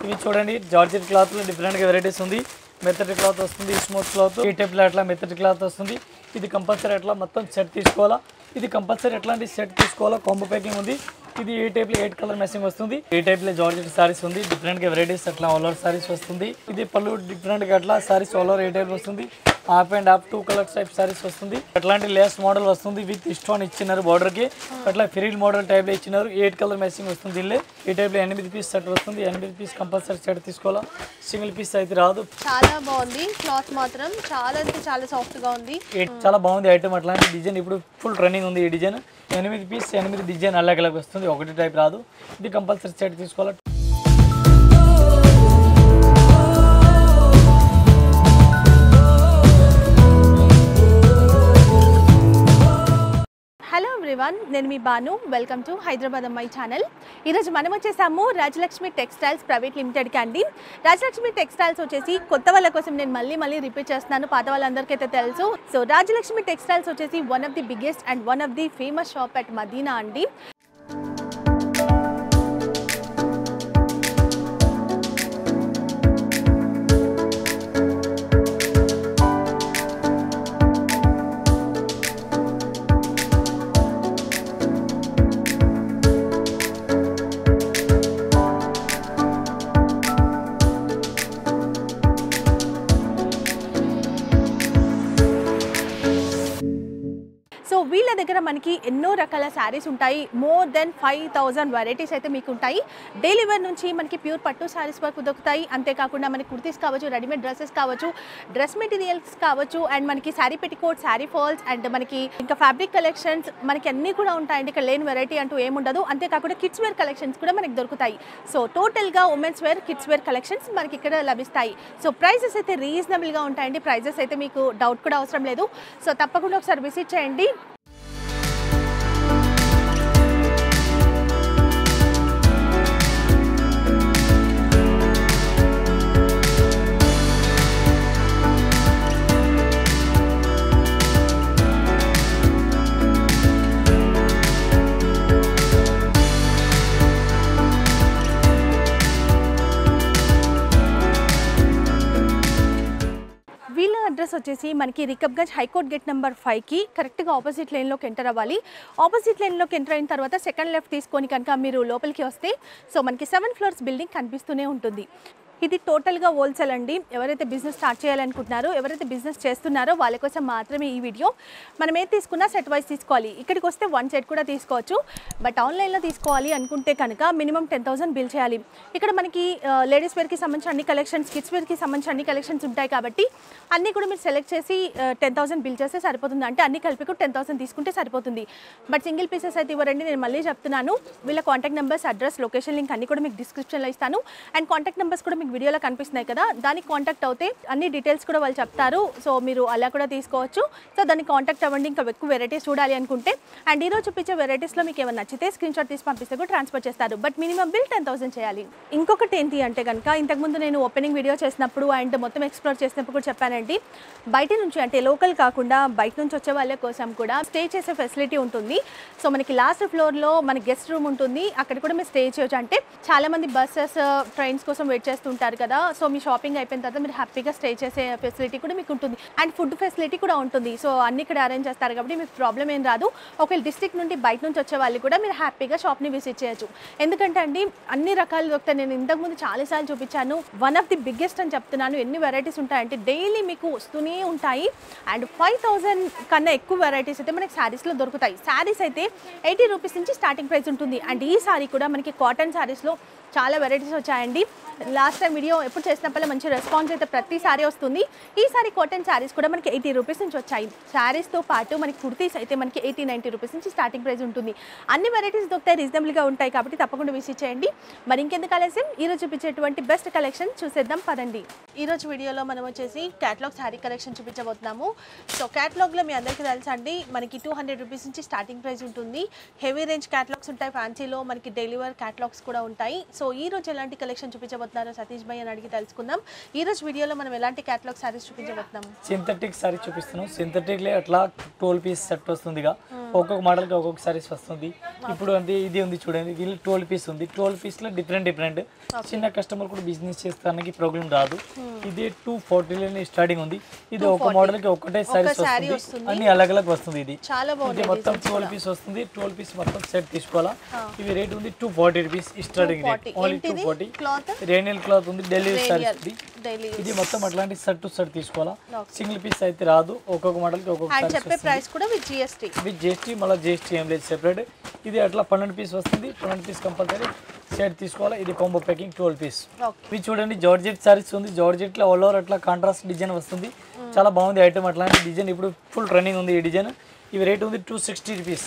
ఇవి చూడండి georgette cloth లో డిఫరెంట్ గా వెరైటీస్ ఉంది. మెత్తటి క్లాత్ వస్తుంది, స్మూత్ క్లాత్, ఈ టైప్ లో అట్లా మెత్తటి క్లాత్ వస్తుంది. ఇది కంపల్సరీ అట్లా మొత్తం సెట్ తీసుకోవాలా. ఇది కంపల్సరీ ఎట్లాంటి సెట్ తీసుకోవాలా. కాంబో ప్యాకింగ్ ఉంది. ఇది ఈ టైప్ లో 8 కలర్ మ్యాచింగ్ వస్తుంది. ఈ టైప్ లో జార్జెట్ సారీస్ ఉంది. డిఫరెంట్ గా వెరైటీస్ అట్లా ఆల్ ఓవర్ సారీస్ వస్తుంది. ఇది పళ్ళు డిఫరెంట్ గా అట్లా సారీస్ ఆల్ ఓవర్ ఏ టైప్ వస్తుంది. Half and half 2 colour type saris వస్తుంది. అట్లాంటి లేస్ మోడల్ వస్తుంది విత్ స్టోన్ ఇచ్చినారు బార్డర్ కి. అట్లా ఫ్రిల్ మోడల్ టైప్ లో ఇచ్చినారు. 8 కలర్ మ్యాచింగ్ వస్తుంది. దీనిలో ఈ టైప్ లో 8 పీస్ సెట్ వస్తుంది. 8 పీస్ కంపల్సరీ సెట్ తీసుకోవాలా. సింగిల్ పీస్ అయితే రాదు. చాలా బాగుంది క్లాత్ మాత్రం చాలా అంటే చాలా సాఫ్ట్ గా ఉంది. చాలా బాగుంది ఐటమ్. అట్లాంటి డిజైన్ ఇప్పుడు ఫుల్ ట్రెండింగ్ ఉంది. ఈ డిజైన్ 8 పీస్ 8 డిజైన్ అలగ్ అలగ్ వస్తుంది. ఒకటి టైప్ రాదు. ఇది కంపల్సరీ సెట్ తీసుకోవాలా. హలో ఎవ్రీవన్, నేను మీ బాను. వెల్కమ్ టు హైదరాబాద్ అమ్మాయి ఛానల్. ఈరోజు మనం వచ్చేసాము రాజలక్ష్మి టెక్స్టైల్స్ ప్రైవేట్ లిమిటెడ్కి అండి. రాజలక్ష్మి టెక్స్టైల్స్ వచ్చేసి కొత్త వాళ్ళ కోసం నేను మళ్ళీ రిపీట్ చేస్తున్నాను, పాత వాళ్ళందరికీ అయితే తెలుసు. సో రాజలక్ష్మి టెక్స్టైల్స్ వచ్చేసి one of the biggest and one of the famous shop at Madina అండి. సో వీళ్ళ దగ్గర మనకి ఎన్నో రకాల శారీస్ ఉంటాయి. మోర్ దెన్ 5000 వెరైటీస్ అయితే మీకు ఉంటాయి. డైలీ వేర్ నుంచి మనకి ప్యూర్ పట్టు శారీస్ వరకు దొరుకుతాయి. అంతేకాకుండా మనకి కుర్తీస్ కావచ్చు, రెడీమేడ్ డ్రెస్సెస్ కావచ్చు, డ్రెస్ మెటీరియల్స్ కావచ్చు, అండ్ మనకి saree petticoat, saree falls, and మనకి ఇంకా ఫ్యాబ్రిక్ కలెక్షన్స్ మనకి అన్నీ కూడా ఉంటాయండి. ఇక్కడ లేని వెరైటీ అంటూ ఏముండదు. అంతేకాకుండా కిడ్స్ వేర్ కలెక్షన్స్ కూడా మనకి దొరుకుతాయి. సో టోటల్గా women's wear, kids wear collections మనకి ఇక్కడ లభిస్తాయి. సో ప్రైజెస్ అయితే రీజనబుల్గా ఉంటాయండి. ప్రైజెస్ అయితే మీకు డౌట్ కూడా అవసరం లేదు. సో తప్పకుండా ఒకసారి విజిట్ చేయండి. వీళ్ళ అడ్రస్ వచ్చేసి మనకి రికబ్గంజ్ హైకోర్ట్ గేట్ నెంబర్ 5కి కరెక్ట్గా ఆపోజిట్ లైన్లోకి ఎంటర్ అవ్వాలి. ఆపోజిట్ లైన్లోకి ఎంటర్ అయిన తర్వాత సెకండ్ లెఫ్ట్ తీసుకొని కనుక మీరు లోపలికి వస్తే సో మనకి 7 ఫ్లోర్స్ బిల్డింగ్ కనిపిస్తూనే ఉంటుంది. ఇది టోటల్గా హోల్సేల్ అండి. ఎవరైతే బిజినెస్ స్టార్ట్ చేయాలనుకుంటున్నారో, ఎవరైతే బిజినెస్ చేస్తున్నారో వాళ్ళ కోసం మాత్రమే ఈ వీడియో. మనం ఏది తీసుకున్నా సెట్ వైజ్ తీసుకోవాలి. ఇక్కడికి వస్తే 1 సెట్ కూడా తీసుకోవచ్చు. బట్ ఆన్లైన్లో తీసుకోవాలి అనుకుంటే కనుక మినిమం 10,000 బిల్ చేయాలి. ఇక్కడ మనకి లేడీస్ వేర్కి సంబంధించిన అన్ని కలెక్షన్స్, కిడ్స్ వేర్కి సంబంధించిన అన్ని కలెక్షన్స్ ఉంటాయి కాబట్టి అన్నీ కూడా మీరు సెలెక్ట్ చేసి 10,000 బిల్ చేస్తే సరిపోతుంది. అంటే అన్ని కలిపి కూడా 10,000 తీసుకుంటే సరిపోతుంది. బట్ సింగిల్ పీసెస్ అయితే ఇవ్వరండి. నేను మళ్ళీ చెప్తున్నాను. వీళ్ళ contact numbers, address, location link అన్ని కూడా మీకు డిస్క్రిప్షన్లో ఇస్తాను. అండ్ కాంటాక్ట్ నెంబర్స్ కూడా వీడియోలో కనిపిస్తున్నాయి కదా, దానికి కాంటాక్ట్ అవుతే అన్ని డీటెయిల్స్ కూడా వాళ్ళు చెప్తారు. సో మీరు అలా కూడా తీసుకోవచ్చు. సో దాన్ని కాంటాక్ట్ అవ్వండి ఇంకా ఎక్కువ వెరైటీస్ చూడాలి అనుకుంటే. అండ్ ఈరోజు చూపించే వెరైటీస్లో మీకు ఏమైనా నచ్చితే స్క్రీన్ షాట్ తీసి పంపిస్తే కూడా ట్రాన్స్ఫర్ చేస్తారు. బట్ మినిమం బిల్ 10,000 చేయాలి. ఇంకొకటి ఏంటి అంటే కనుక ఇంతకుముందు నేను ఓపెనింగ్ వీడియో చేసినప్పుడు అండ్ మొత్తం ఎక్స్ప్లోర్ చేసినప్పుడు కూడా చెప్పానండి, బయట నుంచి అంటే లోకల్ కాకుండా బయట నుంచి వచ్చే వాళ్ళ కోసం కూడా స్టే చేసే ఫెసిలిటీ ఉంటుంది. సో మనకి లాస్ట్ ఫ్లోర్లో మన గెస్ట్ రూమ్ ఉంటుంది. అక్కడ కూడా మీరు స్టే చేయొచ్చు. అంటే చాలామంది బస్సెస్, ట్రైన్స్ కోసం వెయిట్ చేస్తుంటారు కదా. సో మీ షాపింగ్ అయిపోయిన తర్వాత మీరు హ్యాపీగా స్టే చేసే ఫెసిలిటీ కూడా మీకు ఉంటుంది. అండ్ ఫుడ్ ఫెసిలిటీ కూడా ఉంటుంది. సో అన్ని ఇక్కడ అరేంజ్ చేస్తారు కాబట్టి మీకు ప్రాబ్లం ఏం రాదు. ఒకవేళ డిస్ట్రిక్ట్ నుండి బయట నుంచి వచ్చే వాళ్ళు కూడా మీరు హ్యాపీగా షాప్ని విజిట్ చేయొచ్చు. ఎందుకంటే అండి అన్ని రకాలు దొరుకుతాయి. నేను ఇంతకుముందు చాలాసార్లు చూపించాను. వన్ ఆఫ్ ది బిగ్గెస్ట్ అని చెప్తున్నాను. ఎన్ని వెరైటీస్ ఉంటాయంటే డైలీ మీకు వస్తూనే ఉంటాయి. అండ్ 5,000 కన్నా ఎక్కువ వెరైటీస్ అయితే మనకి శారీస్లో దొరుకుతాయి. శారీస్ అయితే 80 రూపీస్ నుంచి స్టార్టింగ్ ప్రైస్ ఉంటుంది. అండ్ ఈ సారీ కూడా మనకి కాటన్ శారీస్లో చాలా వెరైటీస్ వచ్చాయండి. లాస్ట్ టైం వీడియో ఎప్పుడు చేసినప్పుడు మంచి రెస్పాన్స్ అయితే ప్రతి సారీ వస్తుంది. ఈసారి కాటన్ శారీస్ కూడా మనకి 80 రూపీస్ నుంచి వచ్చాయి. శారీస్తో పాటు మనకి కుర్తీస్ అయితే మనకి 80-90 రూపీస్ నుంచి స్టార్టింగ్ ప్రైస్ ఉంటుంది. అన్ని వెరైటీస్ దొరుకుతాయి, రీజనబుల్గా ఉంటాయి కాబట్టి తప్పకుండా విజిట్ చేయండి. మరి ఇంకెందుకు ఆలస్యం, ఈరోజు చూపించేటువంటి బెస్ట్ కలెక్షన్ చూసేద్దాం పదండి. ఈరోజు వీడియోలో మనం వచ్చేసి క్యాటలాగ్ శారీ కలెక్షన్ చూపించబోతున్నాము. సో క్యాటలాగ్లో మీ అందరికీ తెలుసా అండి, మనకి 200 రూపీస్ నుంచి స్టార్టింగ్ ప్రైస్ ఉంటుంది. హెవీ రేంజ్ క్యాటలాగ్స్ ఉంటాయి, ఫ్యాన్సీలో మనకి డైలీ వేర్ క్యాటలాగ్స్ కూడా ఉంటాయి. సో ఈ రోజు ఎలాంటి కలెక్షన్ చూపించబోతున్నాము చూపించబోతున్నారో సతీష్ భాయ్ అని అడిగి తెలుసుకుందాం. ఈ రోజు వీడియోలో మనం ఎలాంటి క్యాటలాగ్ సారీస్ చూపించబోతున్నాం? సింథటిక్ సారీ చూపిస్తున్నాం. సింథటిక్ లో అట్లా 12 పీస్ సెట్ వస్తుందిగా, ఒక్కొక్క మోడల్ కి ఒక్కొక్క సారీస్ వస్తుంది. ఇప్పుడు అంటే ఇది ఉంది చూడండి, దీనిలో 12 పీస్ ఉంది. 12 పీస్ లో డిఫరెంట్ చిన్న కస్టమర్ కూడా బిజినెస్ చేస్తానికి ప్రాబ్లం రాదు. ఇది 240 లోనే స్టార్టింగ్ ఉంది. ఇది ఒక మోడల్ కి ఒకటే సారీస్ వస్తుంది, అన్ని అలగ్ వస్తుంది. ఇది చాలా బాగుంది. ఇది మొత్తం 12 పీస్ వస్తుంది. 12 పీస్ మొత్తం సెట్ తీసుకోవాలా. ఇవి రేట్ ఉంది 240 rupees starting rate, only 240. Rayon cloth ఉంది, ఢిల్లీ సారీస్ ఉంది. ఇది మొత్తం అట్లాంటి సెట్ టు సెట్ తీసుకోవాలా. సింగిల్ పీస్ అయితే రాదు, ఒక్కొక్క మోడల్ కి ఒక్కొక్క సారీస్ చెప్పే ప్రైస్ కూడా విత్ జిఎస్టీ మళ్ళీ జిఎస్టీ ఏం లేదు, సెపరేట్. ఇది అట్లా 12 పీస్ వస్తుంది. 12 పీస్ కంపల్సరీ సెట్ తీసుకోవాలా. ఇది కాంబో ప్యాకింగ్ 12 పీస్. ఇది చూడండి జార్జెట్ సారీస్ ఉంది. జార్జెట్ లో ఆల్ ఓవర్ అట్లా కాంట్రాస్ట్ డిజైన్ వస్తుంది. చాలా బాగుంది ఐటమ్. అట్లాంటి డిజైన్ ఇప్పుడు ఫుల్ రన్నింగ్ ఉంది ఈ డిజైన్. ఇవి రేట్ ఉంది 260 రూపీస్,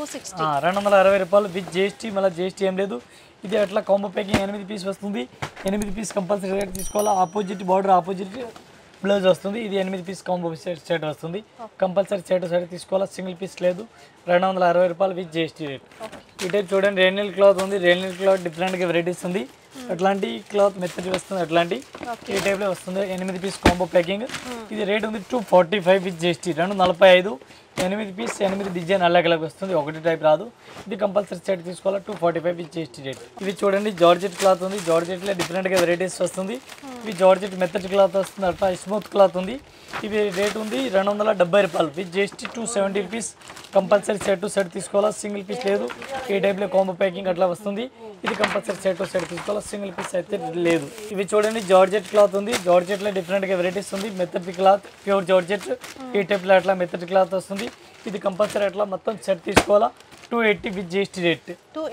260 రూపాయలు విత్ జిఎస్టీ. మళ్ళీ జిఎస్టీ ఏం లేదు. ఇది అట్లా కాంబో ప్యాకింగ్ 8 పీస్ వస్తుంది. 8 పీస్ కంపల్సరీ రేట్ తీసుకోవాలా. ఆపోజిట్ బార్డర్, ఆపోజిట్ బ్లౌజ్ వస్తుంది. ఇది 8 పీస్ కాంబో సెట్ వస్తుంది. కంపల్సరీ సెట్ తీసుకోవాలా. సింగిల్ పీస్ లేదు. 260 రూపాయలు విత్ జిఎస్టీ రేట్. ఈ టైప్ చూడండి రేనియల్ క్లాత్ ఉంది. రేనియల్ క్లాత్ డిఫరెంట్గా వెరైటీస్ ఉంది. అట్లాంటి క్లాత్ మెత్తటి వస్తుంది. అట్లాంటి ఈ టైప్లో వస్తుంది. 8 పీస్ కాంబో ప్యాకింగ్. ఇది రేట్ ఉంది 245 విత్ జిఎస్టీ, 245. 8 పీస్ 8 డిజైన్ అలగ్ వస్తుంది, ఒకటి టైప్ రాదు. ఇది కంపల్సరీ సెట్ తీసుకోవాలా. 245 విత్ జిఎస్టీ రేట్. ఇవి చూడండి జార్జెట్ క్లాత్ ఉంది. జార్జెట్లో డిఫరెంట్గా వెరైటీస్ వస్తుంది. ఇవి జార్జెట్ మెత్తటి క్లాత్ వస్తుంది, అట్లా స్మూత్ క్లాత్ ఉంది. ఇవి రేట్ ఉంది 270 రూపాయలు with GST. 270 rupees compulsory set తీసుకోవాలా. సింగిల్ పీస్ లేదు. ఈ టైప్లో కాంబో ప్యాకింగ్ అట్లా వస్తుంది. ఇది కంపల్సరీ సెట్ తీసుకోవాలా. సింగిల్ పీస్ అయితే లేదు. ఇవి చూడండి జార్జెట్ క్లాత్ ఉంది. జార్జెట్లో డిఫరెంట్గా వెరైటీస్ ఉంది. మెత్తటి క్లాత్, ప్యూర్ జార్జెట్. ఈ టైప్లో అట్లా మెత్తటి క్లాత్ వస్తుంది. ఇది కంపల్సరీ అట్లా మొత్తం సెట్ తీసుకోవాలా. 280 with GST rate.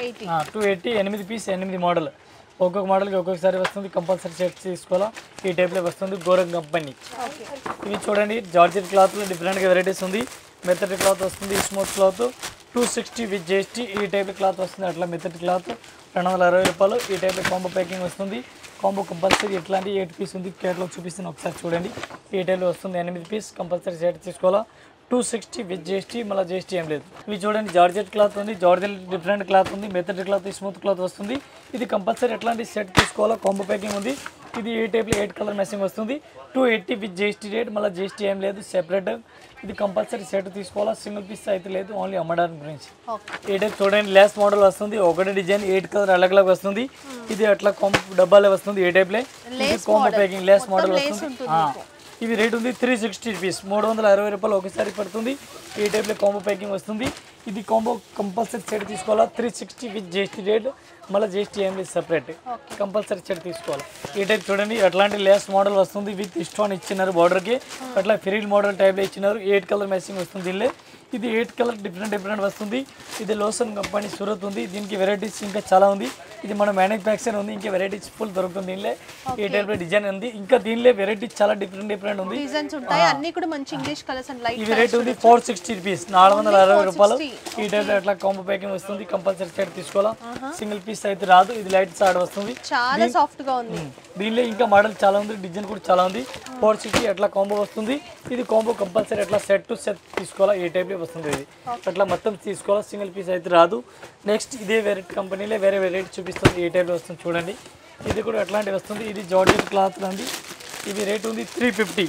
280 8 piece 8 model. ఒక్కొక్క మోడల్కి ఒక్కొక్కసారి వస్తుంది. కంపల్సరీ సెట్ తీసుకోవాలా. ఈ టైప్లో వస్తుంది గోరంగ్ కంపెనీ. ఇవి చూడండి జార్జెట్ క్లాత్లో డిఫరెంట్గా వెరైటీస్ ఉంది. మెత్తటి క్లాత్ వస్తుంది, స్మూత్ క్లాత్. 260 with GST. ఈ టైప్ క్లాత్ వస్తుంది. అట్లా మెత్తటి క్లాత్ 260 రూపాయలు. ఈ టైప్లో కాంబో ప్యాకింగ్ వస్తుంది. కాంబో కంపల్సరీ ఎట్లాంటి 8 పీస్ ఉంది. కేటలాగ్ చూపిస్తాను ఒకసారి చూడండి. ఈ టైప్లో వస్తుంది. 8 పీస్ కంపల్సరీ సెట్ తీసుకోవాలా. 260 విత్ జిఎస్టీ, మళ్ళీ జిఎస్టీ ఏం లేదు. ఇవి చూడండి జార్జెట్ క్లాత్ ఉంది. జార్జెట్ డిఫరెంట్ క్లాత్ ఉంది. మెత్తటి క్లాత్, స్మూత్ క్లాత్ వస్తుంది. ఇది కంపల్సరీ ఎట్లాంటి సెట్ తీసుకోవాలా. కాంబో ప్యాకింగ్ ఉంది. ఇది ఈ టైప్లో 8 కలర్ మ్యాచింగ్ వస్తుంది. 280 విత్ జిఎస్టీ రేట్, మళ్ళీ జిఎస్టీ ఏం లేదు, సెపరేట్. ఇది కంపల్సరీ సెట్ తీసుకోవాలా. సింగిల్ పీస్ అయితే లేదు, ఓన్లీ అమ్మడానికి గురించి. ఈ టైప్ చూడండి లేస్ మోడల్ వస్తుంది. ఒకటి డిజైన్ 8 కలర్ అలగ్ వస్తుంది. ఇది అట్లా డబ్బాలే వస్తుంది. ఈ టైప్లో ఇది కాంబో ప్యాకింగ్ లేస్ మోడల్ వస్తుంది. ఇవి రేట్ ఉంది 360 రూపీస్, 360 రూపాయలు ఒకసారి పడుతుంది. ఈ టైప్లో కాంబో ప్యాకింగ్ వస్తుంది. ఇది కాంబో కంపల్సరీ సెట్ తీసుకోవాలా. 360 విత్ జిఎస్టీ రేట్, మళ్ళీ జిఎస్టీ ఏం లేదు, సెపరేట్. కంపల్సరీ సెట్ తీసుకోవాలి. ఈ టైప్ చూడండి అట్లాంటి లేస్ మోడల్ వస్తుంది. విత్ స్టోన్ ఇచ్చినారు బార్డర్కి. అట్లా ఫ్రిల్ మోడల్ టైప్లో ఇచ్చినారు. 8 కలర్ మ్యాచింగ్ వస్తుంది దీనిలో. ఇది 8 కలర్ డిఫరెంట్ వస్తుంది. ఇది లోసన్ కంపెనీ సూరత్ ఉంది. దీనికి వెరైటీస్ ఇంకా చాలా ఉంది. ఇది మన మ్యానుఫ్యాక్చర్ ఉంది. ఇంకా వెరైటీస్ ఫుల్ దొరుకుతుంది దీనిలో. ఈ టైప్ డిజైన్ ఉంది. ఇంకా దీనిలో వెరైటీస్ చాలా డిఫరెంట్ ఉంది. డిజైన్స్ ఉంటాయి, అన్ని కూడా మంచి ఇంగ్లీష్ కలర్స్ అండ్ లైట్. ఇవి రేట్ ఉంది 460 రూపీస్, 460 రూపాయలు. ఈ టైప్ అట్లా కాంబో ప్యాకింగ్ వస్తుంది. కంపల్సరీ సెట్ తీసుకోవాలా. సింగిల్ పీస్ అయితే రాదు. ఇది లైట్ సాడ్ వస్తుంది, చాలా సాఫ్ట్ గా ఉంది. దీనిలో ఇంకా మోడల్ చాలా ఉంది, డిజైన్ కూడా చాలా ఉంది. 460 అట్లా కాంబో వస్తుంది. ఇది కాంబో కంపల్సరీ అట్లా సెట్ టు సెట్ తీసుకోవాలా. ఈ టైప్ వస్తుంది. ఇది అట్లా మొత్తం తీసుకోవాలా. సింగిల్ పీస్ అయితే రాదు. నెక్స్ట్ ఇదే వెరైటీ కంపెనీలో వేరే వెరైటీ చూపిస్తుంది. ఈ టైప్లో వస్తుంది చూడండి. ఇది కూడా అట్లాంటివి వస్తుంది. ఇది జార్జెట్ క్లాత్ ఉంది. ఇది రేట్ ఉంది 350.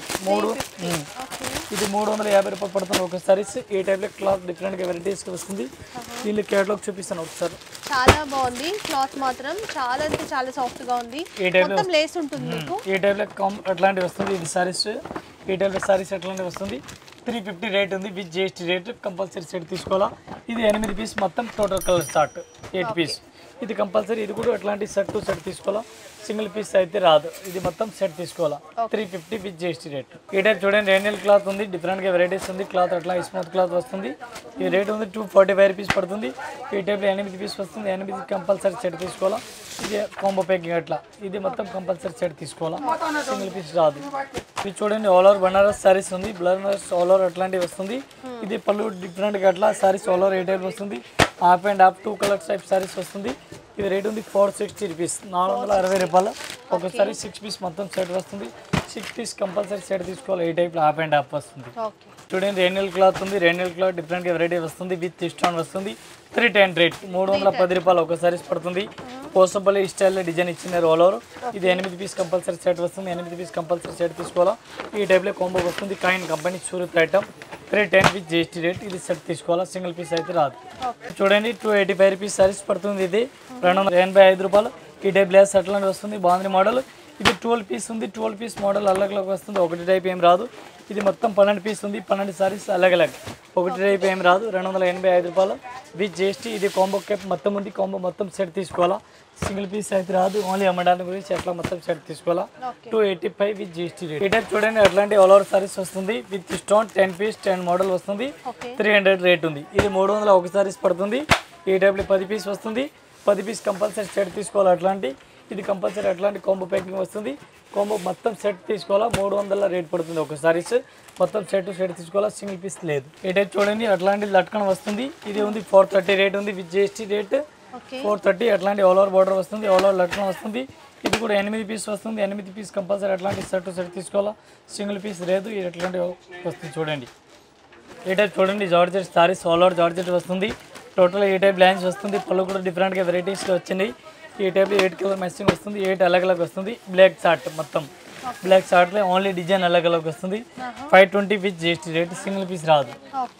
ఇది 350 రూపాయలు పడుతుంది ఒకసారి. ఈ టైప్లో క్లాత్ డిఫరెంట్గా వెరైటీస్ వస్తుంది. దీనిలో కేటలాగ్ చూపిస్తాను ఒకసారి. చాలా బాగుంది క్లాత్, మాత్రం చాలా అంటే చాలా సాఫ్ట్ గా ఉంది. మొత్తం లేస్ ఉంటుంది మీకు. ఈ టైప్లో అట్లాంటివి వస్తుంది. ఇది సారీస్, ఈ టైప్లో సారీస్ అట్లాంటివి వస్తుంది. 350 రేట్ ఉంది with GST rate. Compulsory set తీసుకోవాలా. ఇది 8 పీస్ మొత్తం టోటల్ కలర్ స్టార్ట్ 8 పీస్. ఇది కంపల్సరీ. ఇది కూడా అట్లాంటి సెట్ టు సెట్ తీసుకోవాలా. సింగిల్ పీస్ అయితే రాదు. ఇది మొత్తం సెట్ తీసుకోవాలా. 350 విత్ జిఎస్టీ రేట్. ఈ టైప్ చూడండి రేనియల్ క్లాత్ ఉంది. డిఫరెంట్గా వెరైటీస్ ఉంది. క్లాత్ అట్లా స్మూత్ క్లాత్ వస్తుంది. ఈ రేట్ ఉంది 245 రూపీస్ పడుతుంది. ఈ టైప్లో 8 పీస్ వస్తుంది. 8 కంపల్సరీ సెట్ తీసుకోవాలా. ఇది కాంబో ప్యాకింగ్ అట్లా. ఇది మొత్తం కంపల్సరీ సెట్ తీసుకోవాలా. సింగిల్ పీస్ రాదు. ఇది చూడండి ఆల్ ఓవర్ బనారస్ సారీస్ ఉంది. బనారస్ ఆల్ ఓవర్ అట్లాంటివి వస్తుంది. ఇది పళ్ళు డిఫరెంట్గా అట్లా సారీస్ ఆల్ ఓవర్ ఏ టైప్ వస్తుంది. Half and half 2 colour type saris వస్తుంది. ఇది రేట్ ఉంది 460 రూపీస్, 460 రూపాయలు. ఒకసారి 6 పీస్ మొత్తం సెట్ వస్తుంది. 6 పీస్ కంపల్సరీ సెట్ తీసుకోవాలి. ఈ టైప్లో హాఫ్ అండ్ హాఫ్ వస్తుంది. ఓకే. చూడండి రెయిన్ క్లాత్ ఉంది. రెయిన్ క్లాత్ డిఫరెంట్గా వెరైటీ వస్తుంది. విత్ స్టోన్ వస్తుంది. 310 రేట్ 310 రూపాయలు ఒక సారీస్ పడుతుంది. పోసపల్లి స్టైల్లో డిజైన్ ఇచ్చినారు ఆల్ ఓవర్. ఇది 8 పీస్ కంపల్సరీ సెట్ వస్తుంది. 8 పీస్ కంపల్సరీ సెట్ తీసుకోవాలా. ఈ టైప్లో కాంబో వస్తుంది. Coin company Surat item 310 with GST rate. ఇది సెట్ తీసుకోవాలా. సింగిల్ పీస్ అయితే రాదు. చూడండి 285 రూపీస్ సారీస్ పడుతుంది. ఇది 285 రూపాయలు. ఈ టైప్ లేస్ అట్లాంటి వస్తుంది. బాగుంది మోడల్. ఇది 12 పీస్ ఉంది. 12 పీస్ మోడల్ అలగ్ వస్తుంది. ఒకటి టైప్ ఏం రాదు. ఇది మొత్తం 12 పీస్ ఉంది. 12 సారీస్ అలగ్ ఒకటి టైప్ ఏం రాదు. 285 రూపాయలు విత్ జిఎస్టీ. ఇది కాంబో కేప్ మొత్తం ఉంది. కాంబో మొత్తం సెట్ తీసుకోవాలా. సింగిల్ పీస్ అయితే రాదు. ఓన్లీ అమ్మడానికి గురించి అట్లా మొత్తం సెట్ తీసుకోవాలా. 285 విత్ జిఎస్టీ రేట్. ఈ టైప్ చూడండి అట్లాంటి ఆల్ ఓవర్ సారీస్ వస్తుంది. విత్ స్టోన్ 10 పీస్ 10 మోడల్ వస్తుంది. 300 రేట్ ఉంది. ఇది 300 ఒక సారీస్ పడుతుంది. ఈ టైప్లో 10 పీస్ వస్తుంది. 10 పీస్ కంపల్సరీ సెట్ తీసుకోవాలి. అట్లాంటి ఇది కంపల్సరీ అట్లాంటి కాంబో ప్యాకింగ్ వస్తుంది. కాంబో మొత్తం సెట్ తీసుకోవాలా. 300 రేట్ పడుతుంది ఒక సారీస్. మొత్తం సెట్ తీసుకోవాలా. సింగిల్ పీస్ లేదు. ఈ టైప్ చూడండి అట్లాంటి లట్కన్ వస్తుంది. ఇది ఉంది 430 రేట్ ఉంది. With GST rate 430. అట్లాంటి ఆల్ ఓవర్ బార్డర్ వస్తుంది. ఆల్ ఓవర్ లట్కన్ వస్తుంది. ఇది కూడా 8 పీస్ వస్తుంది. 8 పీస్ కంపల్సరీ అట్లాంటి సెట్ తీసుకోవాలా. సింగిల్ పీస్ లేదు. ఇది అట్లాంటి వస్తుంది. చూడండి ఈ టైప్ చూడండి georgette saris all over georgette వస్తుంది. టోటల్ ఈ టైప్ లైన్స్ వస్తుంది. పళ్ళు కూడా డిఫరెంట్గా వెరైటీస్లో వచ్చినాయి. ఈ టైప్లో 8 కలర్ మ్యాచింగ్ వస్తుంది. 8 అలగ్ వస్తుంది. బ్లాక్ షార్ట్ మొత్తం బ్లాక్ షార్ట్లో ఓన్లీ డిజైన్ అలగ్ వస్తుంది. 520 with GST rate. Single piece రాదు.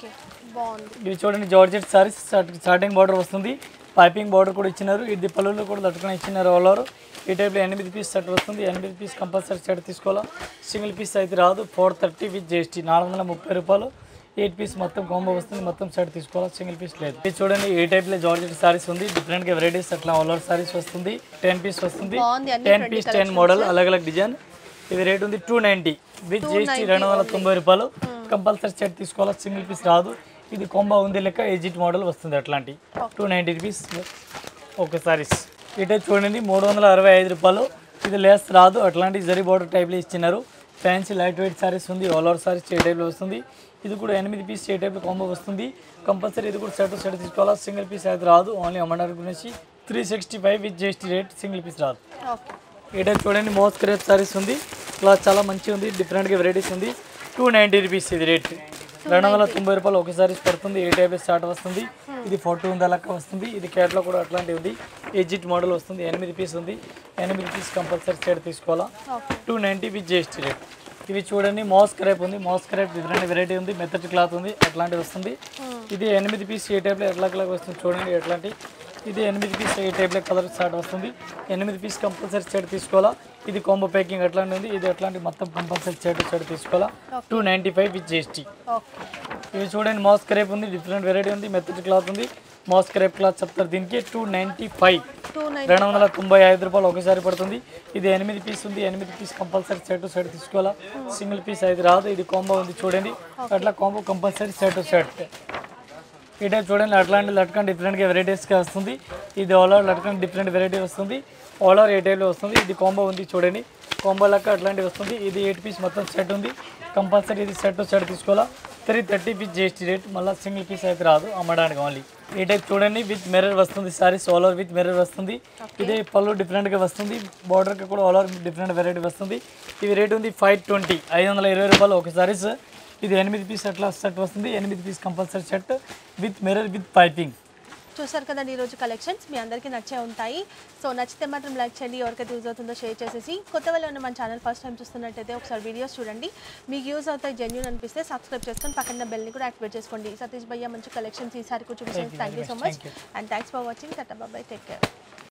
ఇవి చూడండి జార్జెట్ సారీస్ స్టార్టింగ్ బార్డర్ వస్తుంది. పైపింగ్ బార్డర్ కూడా ఇచ్చినారు. ఇది పళ్ళులో కూడా తట్టుకొని ఇచ్చినారు ఆల్ ఓవర్. ఈ టైప్లో 8 పీస్ సెట్ వస్తుంది. 8 పీస్ కంపల్సరీ సెట్ తీసుకోవాలా. సింగిల్ పీస్ అయితే రాదు. 430 విత్ జిఎస్టీ 430 రూపాయలు. 8 పీస్ మొత్తం కాంబో వస్తుంది. మొత్తం సెట్ తీసుకోవాలా. సింగిల్ పీస్ లేదు. ఇది చూడండి ఈ టైప్లో జార్జెట్ సారీస్ ఉంది. డిఫరెంట్గా వెరైటీస్ అట్లా ఆల్ ఓవర్ సారీస్ వస్తుంది. 10 పీస్ వస్తుంది. 10 పీస్ 10 మోడల్ అలగ్ డిజైన్. ఇది రేట్ ఉంది 290 విత్ జిఎస్టీ 290 రూపాయలు. కంపల్సరీ సెట్ తీసుకోవాలా. సింగిల్ పీస్ రాదు. ఇది కొంబా ఉంది లెక్క ఎజిట్ మోడల్ వస్తుంది. అట్లాంటి 290 రూపీస్ ఓకే సారీస్. ఈ టైప్ చూడండి 365 రూపాయలు. ఇది లెస్ రాదు. అట్లాంటి జరీ బార్డర్ టైప్లో ఇచ్చినారు. ఫ్యాన్సీ లైట్ వెయిట్ సారీస్ ఉంది. ఆల్ ఓవర్ సారీస్ ఏ టైప్లో వస్తుంది. ఇది కూడా 8 పీస్ ఏ టైప్లో కాంబో వస్తుంది. కంపల్సరీ ఇది కూడా సెట్ తీసుకోవాలా. సింగిల్ పీస్ అయితే రాదు. ఓన్లీ అమ్మడానికి గురించి 365 with GST rate. Single piece రాదు. ఈ టైప్ చూడండి మోస్ క్రేప్ సారీస్ ఉంది. క్లాత్ చాలా మంచిగా ఉంది. డిఫరెంట్గా వెరైటీస్ ఉంది. 290 రూపీస్ ఇది రేట్. 290 రూపాయలు ఒక సారీస్ పడుతుంది. ఏ టైప్ స్టార్ట్ వస్తుంది. ఇది 40 లెక్క వస్తుంది. ఇది క్యాట్లో కూడా అట్లాంటివి ఉంది. ఎజిట్ మోడల్ వస్తుంది. 8 పీస్ ఉంది. 8 పీస్ కంపల్సరీ సెట్ తీసుకోవాలా. 290 విత్ జిఎస్టీ రేట్. ఇవి చూడండి మోస్ క్రేప్ ఉంది. మోస్ క్రేప్ డిఫరెంట్ వెరైటీ ఉంది. మెత్తటి క్లాత్ ఉంది. అట్లాంటివి వస్తుంది. ఇది 8 పీస్ ఏ టైప్లో ఎట్లా వస్తుంది చూడండి. ఎట్లాంటి ఇది 8 పీస్ ఏ టైప్లో కలర్ స్టార్ట్ వస్తుంది. 8 పీస్ కంపల్సరీ సెట్ తీసుకోవాలా. ఇది కాంబో ప్యాకింగ్ అట్లాంటి ఉంది. ఇది అట్లాంటి మొత్తం కంపల్సరీ సెట్ తీసుకోవాలా. 295 విత్ జిఎస్టీ. ఇవి చూడండి మోస్ క్రేప్ ఉంది. డిఫరెంట్ వెరైటీ ఉంది. మెత్తటి క్లాత్ ఉంది. మోస్ క్రేప్ క్లాత్ చెప్తారు దీనికి 295 295 రూపాయలు ఒకసారి పడుతుంది. ఇది 8 పీస్ ఉంది. 8 పీస్ కంపల్సరీ సెట్ తీసుకోవాలా. సింగిల్ పీస్ అయితే రాదు. ఇది కాంబో ఉంది చూడండి. అట్లా కాంబో కంపల్సరీ సెట్. ఈ టైప్ చూడండి అట్లాంటి లట్కన్ డిఫరెంట్గా వెరైటీస్గా వస్తుంది. ఇది ఆల్ ఓవర్ లట్కన్ డిఫరెంట్ వెరైటీ వస్తుంది. ఆల్ ఓవర్ ఏ టైప్లో వస్తుంది. ఇది కాంబో ఉంది చూడండి. కాంబో లెక్క అట్లాంటివి వస్తుంది. ఇది 8 పీస్ మొత్తం సెట్ ఉంది. కంపల్సరీ ఇది సెట్ తీసుకోవాలా. 330 విత్ జిఎస్టీ రేట్. మళ్ళీ సింగిల్ పీస్ అయితే రాదు అమ్మడానికి ఓన్లీ. ఈ టైప్ చూడండి విత్ మిర్రర్ వస్తుంది. Saris all over with mirror వస్తుంది. ఇదే పళ్ళు డిఫరెంట్గా వస్తుంది. బార్డర్కి కూడా ఆల్ ఓవర్ డిఫరెంట్ వెరైటీ వస్తుంది. ఇది రేట్ ఉంది 520 520 రూపాయలు ఒక సారీస్. ఇది 8 పీస్ అట్లా సెట్ వస్తుంది. 8 piece compulsory set with mirror with piping. చూసారు కదండి ఈరోజు కలెక్షన్స్ మీ అందరికీ నచ్చే ఉంటాయి. సో నచ్చితే మాత్రం లైక్ చేయండి. ఎవరికైతే యూజ్ అవుతుందో షేర్ చేసేసి కొత్త వాళ్ళు ఉన్న మన ఛానల్ ఫస్ట్ టైం చూస్తున్నట్టయితే ఒకసారి వీడియోస్ చూడండి. మీకు యూజ్ అవుతాయి జెన్యూన్ అనిపిస్తే సబ్స్క్రైబ్ చేసుకొని పక్కన బెల్ని కూడా యాక్టివేట్ చేసుకోండి. సతీష్ భయ్య మంచి కలెక్షన్స్ ఈసారి చూపించండి. Thank you so much and thanks for watching. Tata bye. Take care.